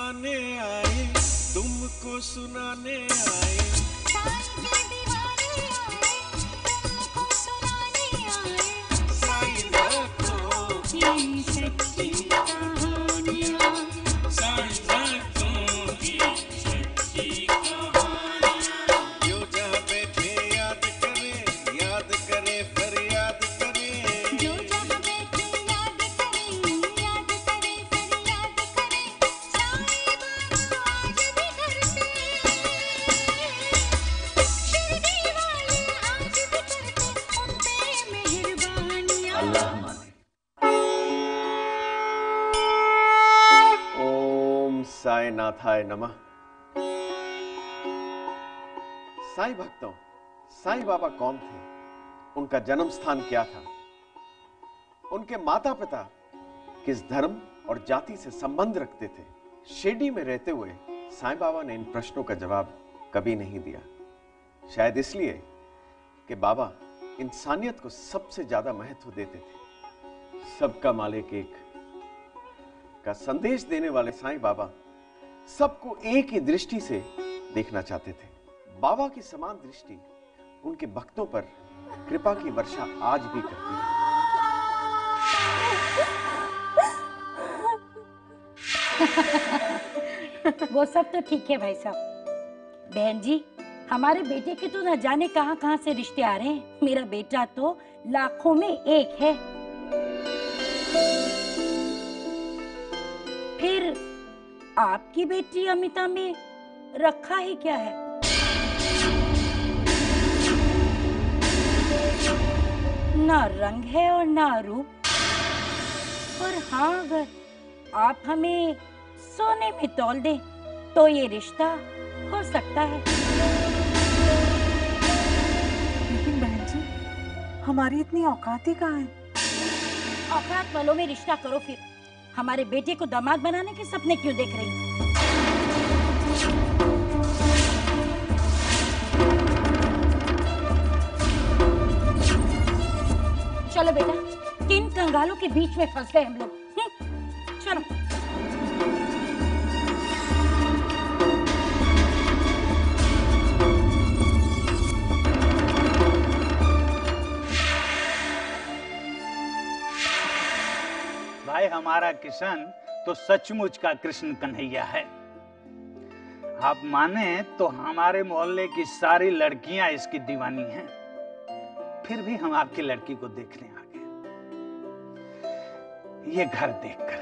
सुनाने आए, तुमको सुनाने आए। साईं भक्तों की सच्ची कहानियाँ, साईं भक्तों की सच्ची कहानियाँ। जो जहाँ बैठे याद करे, फरियाद करे। जो जहाँ बैठे याद करे, फरियाद करे। साईं बाबा आज भी घर पे, शिरडी वाले आज भी करते उन पे मेहरबानियाँ। अल्लाह माने। ओम साई नाथाय नमः। साईं भक्तों, साईं बाबा कौन थे? उनका जन्म स्थान क्या था? उनके माता पिता किस धर्म और जाति से संबंध रखते थे? शिरडी में रहते हुए साईं बाबा ने इन प्रश्नों का जवाब कभी नहीं दिया। शायद इसलिए कि बाबा इंसानियत को सबसे ज्यादा महत्व देते थे। सबका मालिक एक का संदेश देने वाले साईं बाबा सबको एक ही दृष्टि से देखना चाहते थे। बाबा की समान दृष्टि उनके भक्तों पर कृपा की वर्षा आज भी करती है। वो सब तो ठीक है भाई साहब। बहन जी, हमारे बेटे के तो न जाने कहां कहां से रिश्ते आ रहे हैं। मेरा बेटा तो लाखों में एक है। फिर आपकी बेटी अमिता में रखा ही क्या है? ना रंग है और ना रूप। और हाँ, अगर आप हमें सोने में तौल दें तो ये रिश्ता हो सकता है। लेकिन बहन जी, हमारी इतनी औकात ही कहाँ है? औकात वालों में रिश्ता करो। फिर हमारे बेटे को दामाद बनाने के सपने क्यों देख रही? चलो बेटा, किन कंगालों के बीच में फंस गए हम लोग। चलो। भाई, हमारा किशन तो सचमुच का कृष्ण कन्हैया है। आप माने तो हमारे मोहल्ले की सारी लड़कियां इसकी दीवानी हैं। फिर भी हम आपकी लड़की को देखने आ गए, ये घर देखकर।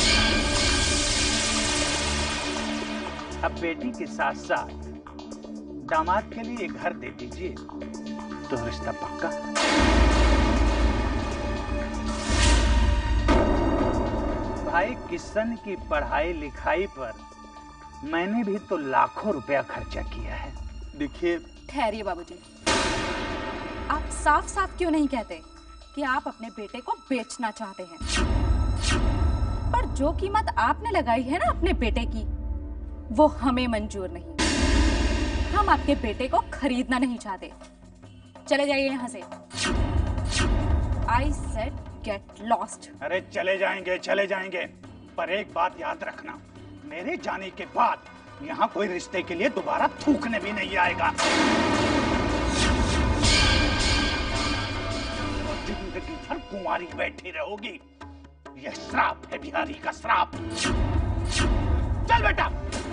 अब बेटी के साथ साथ दामाद के लिए घर दे दीजिए तो रिश्ता पक्का। भाई, किशन की पढ़ाई लिखाई पर मैंने भी तो लाखों रुपया खर्चा किया है। देखिए, ठहरिए बाबूजी, आप साफ साफ क्यों नहीं कहते कि आप अपने बेटे को बेचना चाहते हैं? पर जो कीमत आपने लगाई है ना अपने बेटे की, वो हमें मंजूर नहीं। हम आपके बेटे को खरीदना नहीं चाहते। चले जाइए यहाँ से। I said get lost। अरे चले जाएंगे, पर एक बात याद रखना, मेरे जाने के बाद यहाँ कोई रिश्ते के लिए दोबारा थूकने भी नहीं आएगा। जिंदगी भर कुंवारी बैठी रहोगी। यह श्राप है, बिहारी का श्राप। चल बेटा।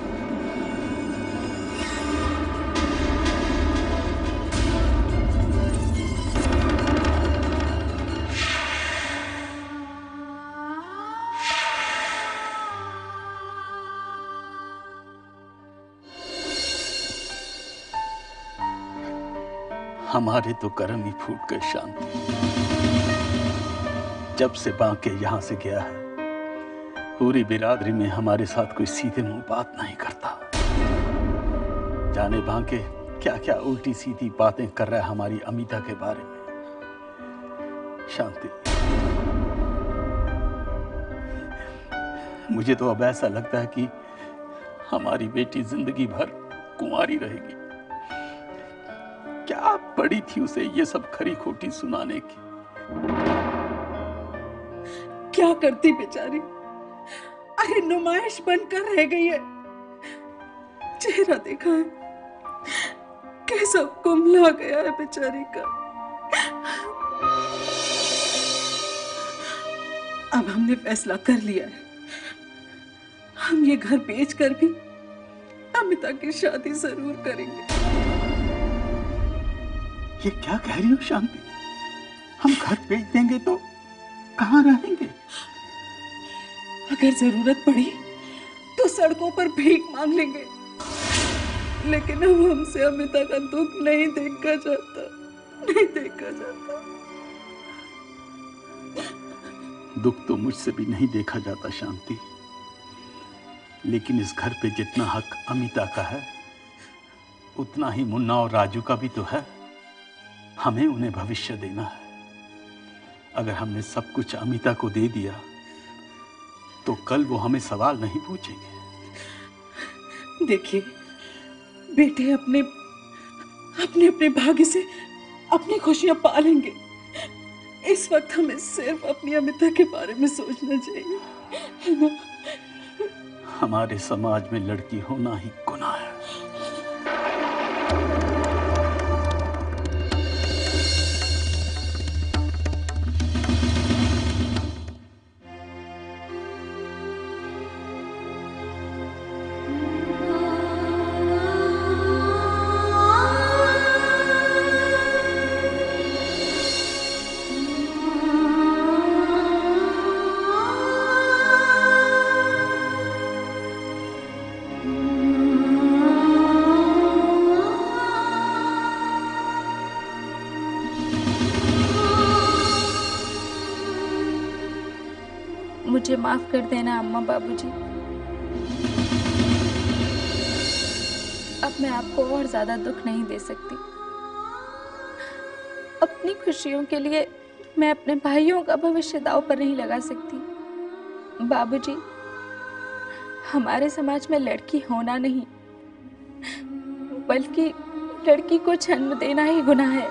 हमारे तो कर्म ही फूट गए शांति। जब से बांके यहां से गया है, पूरी बिरादरी में हमारे साथ कोई सीधे मुंह बात नहीं करता। जाने बांके क्या क्या उल्टी सीधी बातें कर रहा है हमारी अमिता के बारे में। शांति, मुझे तो अब ऐसा लगता है कि हमारी बेटी जिंदगी भर कुंवारी रहेगी। क्या पड़ी थी उसे ये सब खरी खोटी सुनाने की? क्या करती बेचारी, अरे नुमाइश बनकर रह गई है। चेहरा देखा है कैसा कुम्हला गया है बेचारी का। अब हमने फैसला कर लिया है, हम ये घर बेचकर भी अमिता की शादी जरूर करेंगे। ये क्या कह रही हो शांति? हम घर बेच देंगे तो कहाँ रहेंगे? अगर जरूरत पड़ी तो सड़कों पर भीख मांग लेंगे, लेकिन अब हमसे अमिता का दुख नहीं देखा जाता, नहीं देखा जाता। दुख तो मुझसे भी नहीं देखा जाता शांति, लेकिन इस घर पे जितना हक अमिता का है उतना ही मुन्ना और राजू का भी तो है। हमें उन्हें भविष्य देना है। अगर हमने सब कुछ अमिता को दे दिया तो कल वो हमें सवाल नहीं पूछेंगे। देखिए बेटे अपने अपने अपने भाग्य से अपनी खुशियां पालेंगे। इस वक्त हमें सिर्फ अपनी अमिता के बारे में सोचना चाहिए, है ना? हमारे समाज में लड़की होना ही गुनाह है। मुझे माफ कर देना अम्मा बाबूजी। अब मैं आपको और ज्यादा दुख नहीं दे सकती। अपनी खुशियों के लिए मैं अपने भाइयों का भविष्य दांव पर नहीं लगा सकती। बाबूजी, हमारे समाज में लड़की होना नहीं बल्कि लड़की को जन्म देना ही गुनाह है।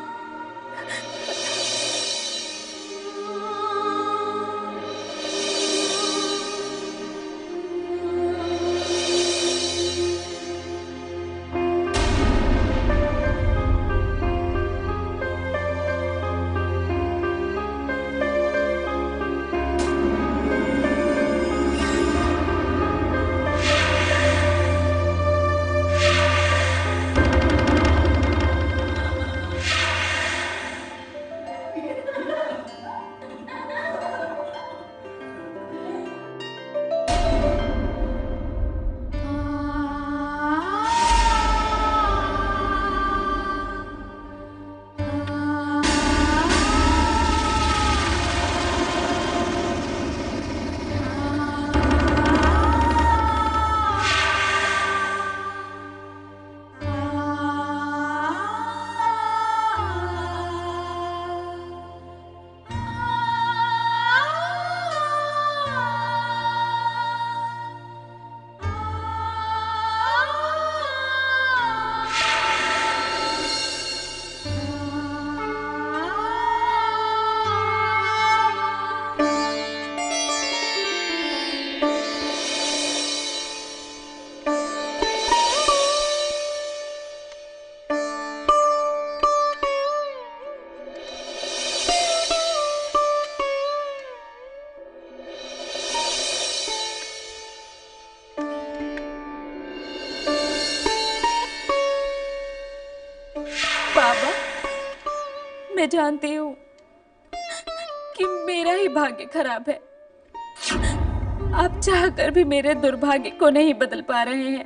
बाबा, मैं जानती हूँ कि मेरा ही भाग्य खराब है। आप चाहकर भी मेरे दुर्भाग्य को नहीं बदल पा रहे हैं।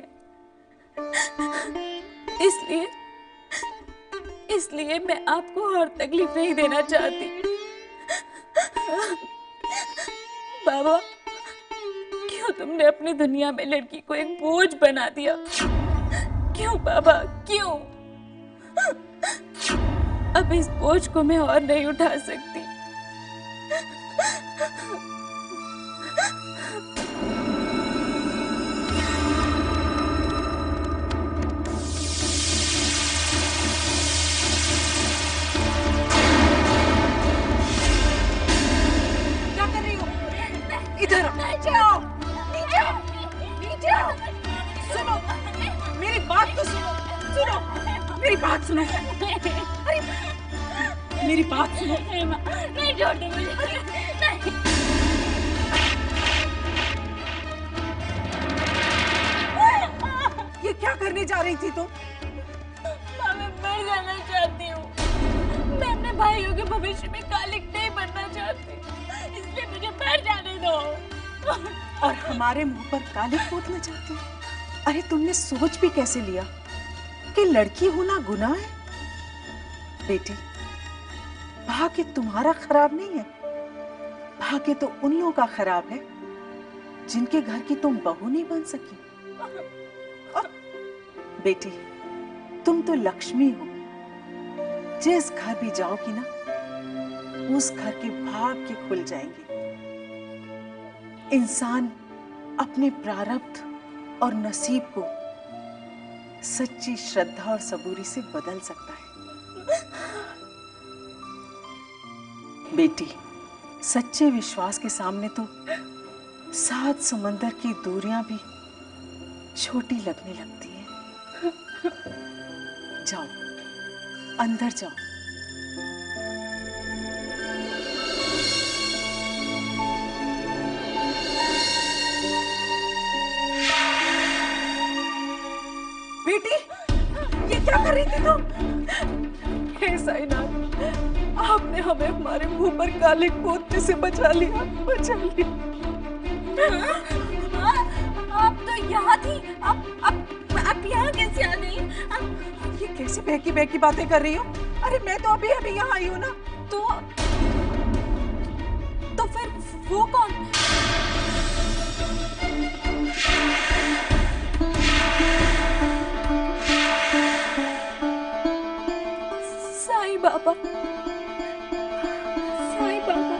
इसलिए मैं आपको और तकलीफ नहीं देना चाहती। बाबा, क्यों तुमने अपनी दुनिया में लड़की को एक बोझ बना दिया? क्यों बाबा, क्यों? अब इस बोझ को मैं और नहीं उठा सकती। क्या कर रही हो? इधर आओ। नीचे आओ। सुनो, मेरी बात सुनो। अरे मेरी बात सुनो। नहीं छोड़ दो मुझे, नहीं। ये क्या करने जा रही थी तुम? मैं मर जाना चाहती हूँ। मैं अपने भाइयों के भविष्य में कालिक नहीं बनना चाहती, इसलिए मुझे मर जाने दो। और हमारे मुंह पर कालिक पोतना चाहती हो? अरे तुमने सोच भी कैसे लिया कि लड़की होना गुनाह है? बेटी, भाग्य तुम्हारा खराब नहीं है, भाग्य तो उन लोगों का खराब है जिनके घर की तुम बहू नहीं बन सकी। और बेटी, तुम तो लक्ष्मी हो, जिस घर भी जाओगी ना, उस घर के भाग्य खुल जाएंगे। इंसान अपने प्रारब्ध और नसीब को सच्ची श्रद्धा और सबूरी से बदल सकता है। बेटी, सच्चे विश्वास के सामने तो 7 समंदर की दूरियां भी छोटी लगने लगती हैं। जाओ, अंदर जाओ। बेटी, ये क्या कर रही थी तुम? हे साईनाथ, आपने हमें हमारे मुंह पर कालिक पोतने से बचा लिया, बचा लिया। आप तो यहाँ थी, आप यहाँ कैसे आ गई? ये कैसी बहकी बहकी बातें कर रही हो? अरे मैं तो अभी अभी यहाँ आई हूँ ना। तो फिर वो कौन? साईं बाबा, साईं बाबा।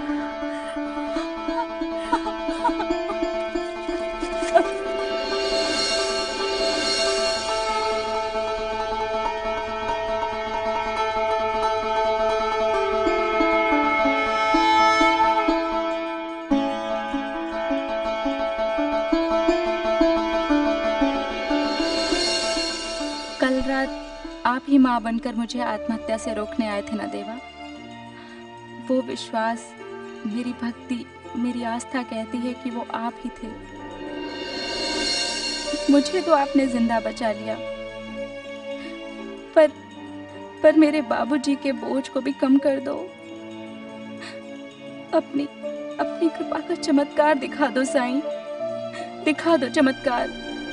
कल रात आप ही माँ बनकर मुझे आत्महत्या से रोकने आए थे ना देवा। वो विश्वास, मेरी भक्ति, मेरी आस्था कहती है कि वो आप ही थे। मुझे तो आपने जिंदा बचा लिया, पर मेरे बाबूजी के बोझ को भी कम कर दो। अपनी कृपा का चमत्कार दिखा दो साईं, दिखा दो चमत्कार।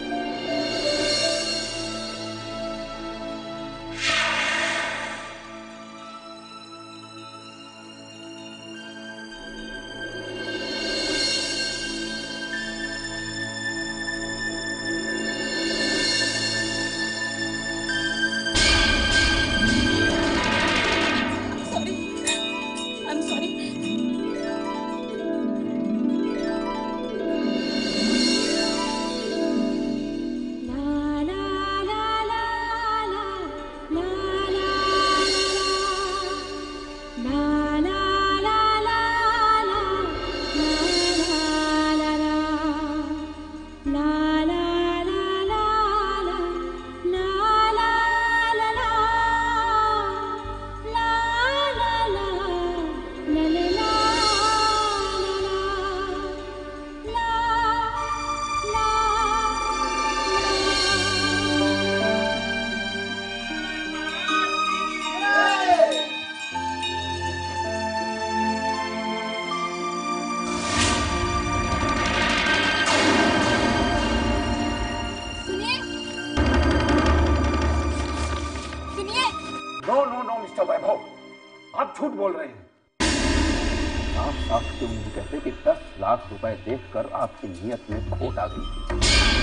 झूठ बोल रहे हैं। साफ साफ क्यों नहीं कहते कि 10 लाख रुपए देखकर आपकी नीयत में खोट आ गई।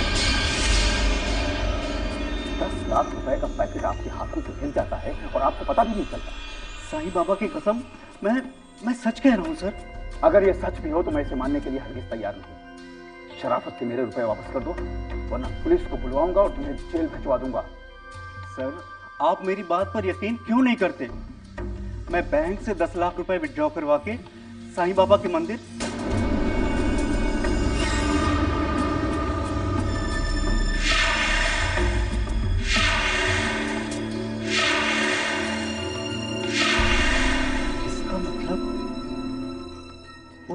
10 लाख रुपए का पैकेट आपके हाथों से गिर जाता है और आपको पता भी नहीं चलता। साईं बाबा की कसम, मैं सच कह रहा हूँ सर। अगर ये सच भी हो तो मैं इसे मानने के लिए हरगिज तैयार नहीं। शराफत से मेरे रुपए वापस कर दो, वरना पुलिस को बुलवाऊंगा और तुम्हें जेल भिजवा दूंगा। सर, आप मेरी बात पर यकीन क्यों नहीं करते? मैं बैंक से 10 लाख रुपए विड्रॉ करवा के साईं बाबा के मंदिर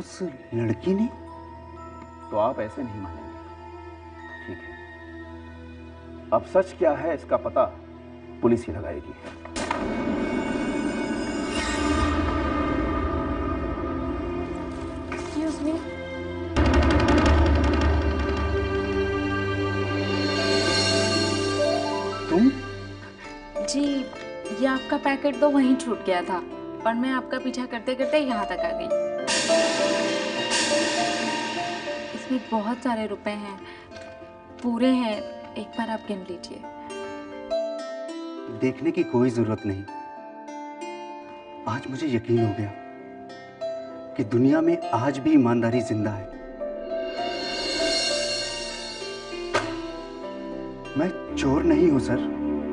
उस लड़की ने? तो आप ऐसे नहीं मानेंगे। ठीक है, अब सच क्या है इसका पता पुलिस ही लगाएगी। Excuse me. तुम? जी, ये आपका पैकेट तो वहीं छूट गया था और मैं आपका पीछा करते करते यहाँ तक आ गई। इसमें बहुत सारे रुपए हैं, पूरे हैं, एक बार आप गिन लीजिए। देखने की कोई जरूरत नहीं। आज मुझे यकीन हो गया कि दुनिया में आज भी ईमानदारी जिंदा है। मैं चोर नहीं हूं सर,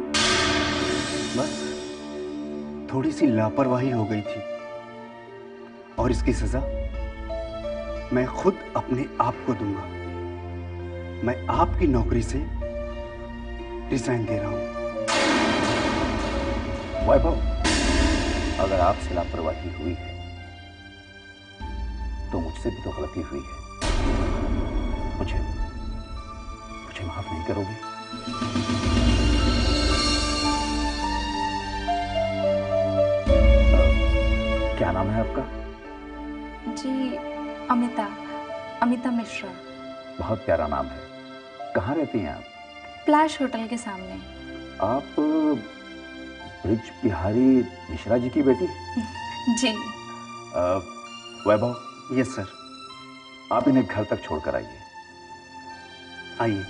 बस थोड़ी सी लापरवाही हो गई थी और इसकी सजा मैं खुद अपने आप को दूंगा। मैं आपकी नौकरी से रिजाइन दे रहा हूं। वैभव, अगर आपसे लापरवाही हुई है तो मुझसे भी तो गलती हुई है। मुझे माफ नहीं करोगे? क्या नाम है आपका? जी, अमिता मिश्रा। बहुत प्यारा नाम है। कहाँ रहती हैं आप? प्लाश होटल के सामने। आप ब्रिज बिहारी मिश्रा जी की बेटी? जी। Vaibhav, yes sir. आप इन्हें घर तक छोड़कर आइए। आइए।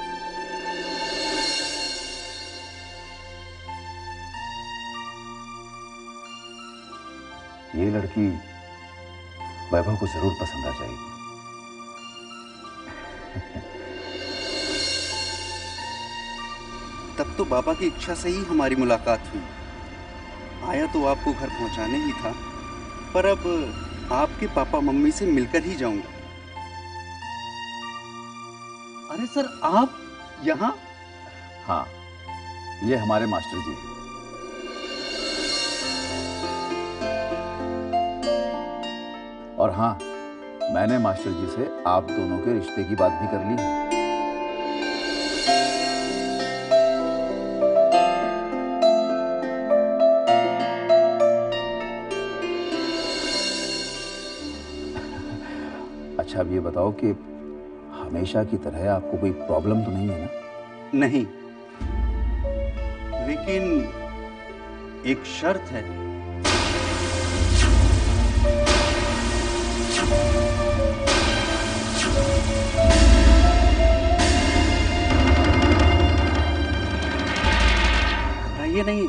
ये लड़की वैभव को जरूर पसंद आ जाएगी। तब तो बाबा की इच्छा से ही हमारी मुलाकात हुई। आया तो आपको घर पहुंचाने ही था, पर अब आपके पापा मम्मी से मिलकर ही जाऊंगा। अरे सर, आप यहाँ? हाँ, ये हमारे मास्टर जी हैं। और हाँ, मैंने मास्टर जी से आप दोनों के रिश्ते की बात भी कर ली है। अच्छा, अब ये बताओ कि हमेशा की तरह आपको कोई प्रॉब्लम तो नहीं है ना? नहीं, लेकिन एक शर्त है। घबराइए नहीं,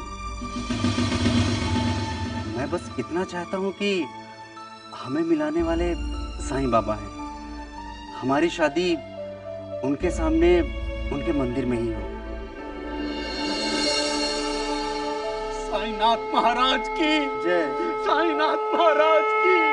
मैं बस इतना चाहता हूं कि हमें मिलाने वाले साईं बाबा हैं। हमारी शादी उनके सामने, उनके मंदिर में ही हो। साईनाथ महाराज की जय। साईनाथ महाराज की